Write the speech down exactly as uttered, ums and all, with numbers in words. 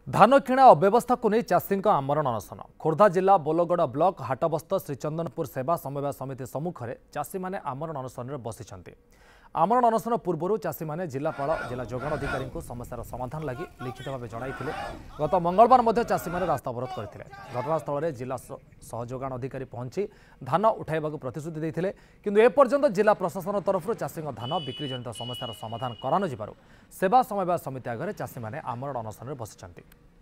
धान किणा अव्यवस्था को नहीं चाषी आमरण अनशन खोर्धा जिला बोलगड़ ब्लॉक हाटबस्त श्रीचंदनपुर सेवा समवाय समिति सम्मुख में चाषी मैंने आमरण अनशन बसिंट आमरण अनशन पूर्व चाषी मैंने जिलापाल जिला जोगाण अधिकारी समस्यार समाधान लगी लिखित भाव जन गत मंगलवार चाषी मैंने रास्ता अवरोध करते घटनास्थल में जिला सहयोगाण अधिकारी पहुंची धान उठाइबा प्रतिश्रुति देते किंतु एपर्यंत जिला प्रशासन तरफ चाषी धान बिक्री जनित समस्यार समाधान करा सेवा समवाय समिति आगे चाषी मैंने आमरण अनशन बसिंट।